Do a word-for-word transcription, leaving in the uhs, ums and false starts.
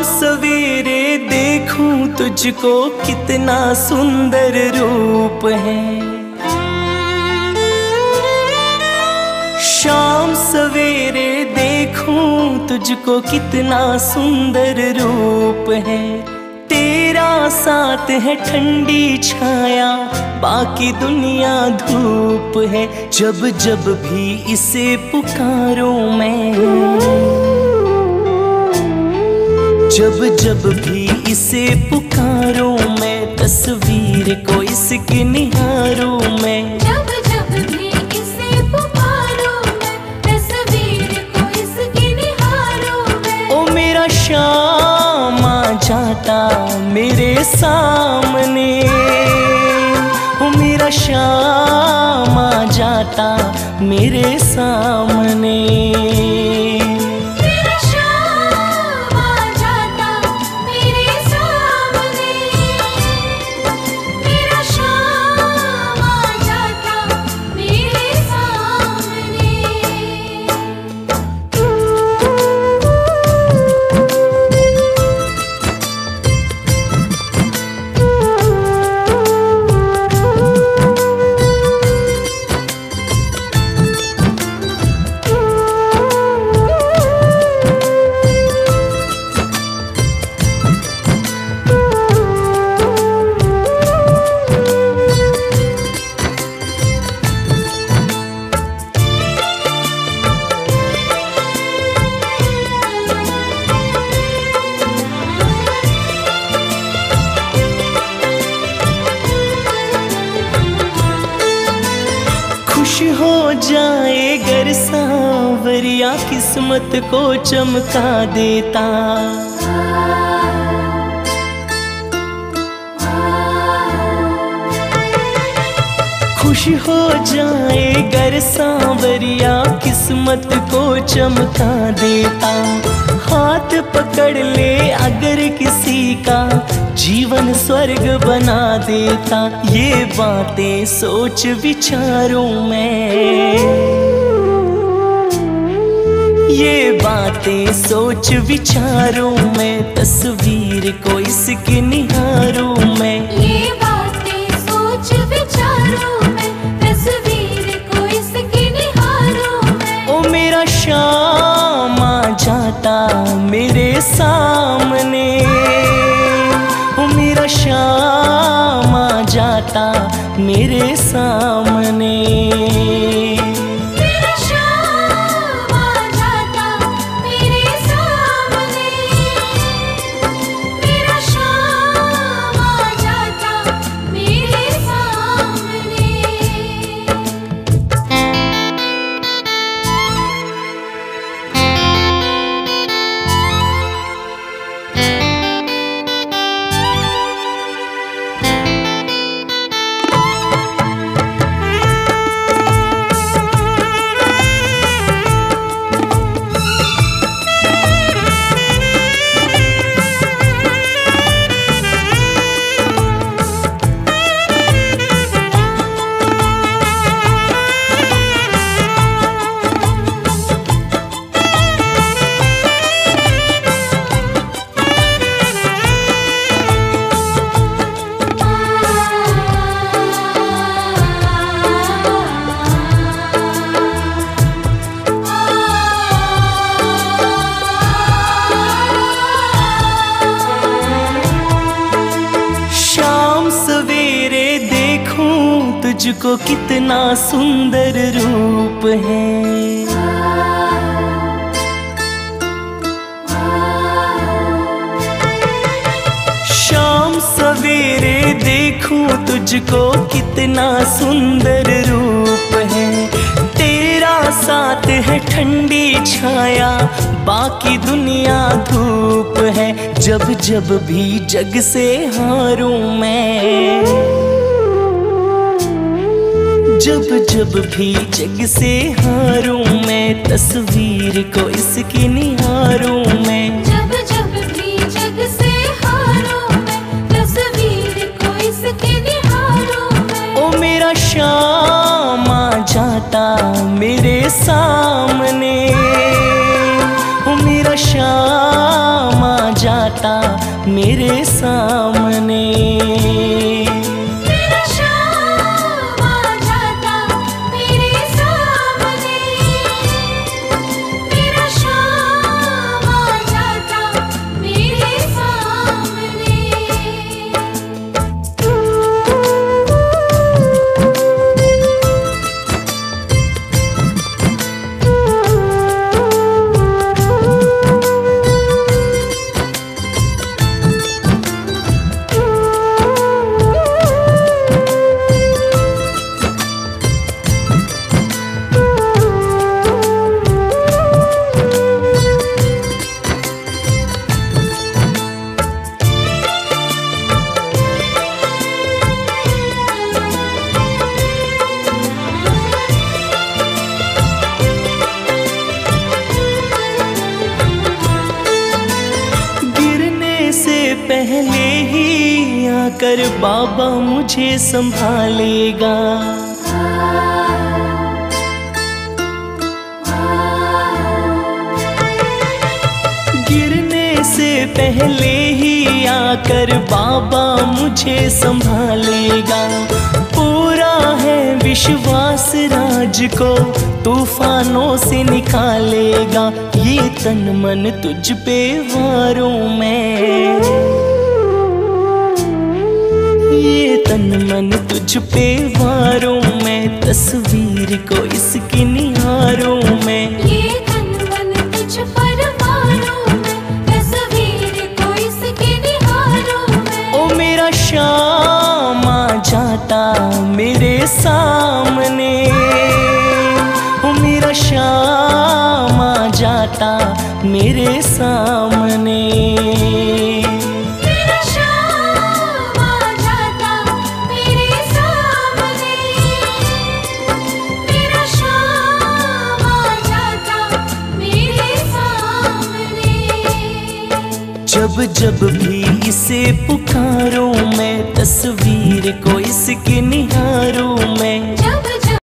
सवेरे देखूं तुझको कितना सुंदर रूप है। शाम सवेरे देखूं तुझको कितना सुंदर रूप है। तेरा साथ है ठंडी छाया, बाकी दुनिया धूप है। जब जब भी इसे पुकारूं मैं, जब जब भी इसे पुकारूं मैं, तस्वीर को इसकी निहारूं मैं। जब जब भी इसे पुकारूं मैं, तस्वीर को इसकी निहारूं मैं। ओ मेरा शाम आ जाता मेरे सामने, ओ मेरा शाम आ जाता मेरे सामने। खुश हो जाए गर सांवरिया, किस्मत को चमका देता। खुश हो जाए गर सांवरिया, किस्मत को चमका देता। हाथ पकड़ ले अगर किसी का, जीवन स्वर्ग बना देता। ये बातें सोच विचारूं मैं, ये बातें सोच विचारूं मैं, तस्वीर को इसकी निहारूं मैं। ये बातें सोच विचारूं मैं, तस्वीर को इसकी निहारूं मैं। ओ मेरा शाम आ जाता मेरे सामने, ओ मेरा शाम आ जाता मेरे सामने। मेरा शाम आ जाता मेरे सामने, मेरा शाम आ जाता मेरे सामने। तुझको कितना सुंदर रूप है। शाम सवेरे देखूं तुझको कितना सुंदर रूप है। तेरा साथ है ठंडी छाया, बाकी दुनिया धूप है। जब जब भी जग से हारूं मैं, जब जब भी जग से हारूं मैं, तस्वीर को इसकी निहारूं मैं। जब जब भी जग से हारूं मैं, तस्वीर को इसकी निहारूं मैं। ओ मेरा शाम आ जाता मेरे सामने, ओ मेरा शाम आ जाता जाता मेरे सामने। मेरा शाम आ जाता मेरे सामने, मेरा शाम आ जाता मेरे सामने। पहले ही आकर बाबा मुझे संभालेगा। गिरने से पहले ही आकर बाबा मुझे संभालेगा। पूरा है विश्वास राज को तूफानों से निकालेगा। ये तन मन तुझ पे वारूं मैं, ये तन मन तुझ पे वारूं मैं, तस्वीर को इसकी निहारूं मैं। ये तन मन तुझ पर वारूं मैं, तस्वीर को इसकी निहारूं मैं। ओ मेरा शाम आ जाता मेरे सामने, ओ मेरा शाम आ जाता मेरे सामने। मेरा शाम आ जाता मेरे सामने, मेरा शाम आ जाता मेरे सामने। जब जब भी इसे पुकारूं मैं, तस्वीर को इसकी निहारूं मैं। जब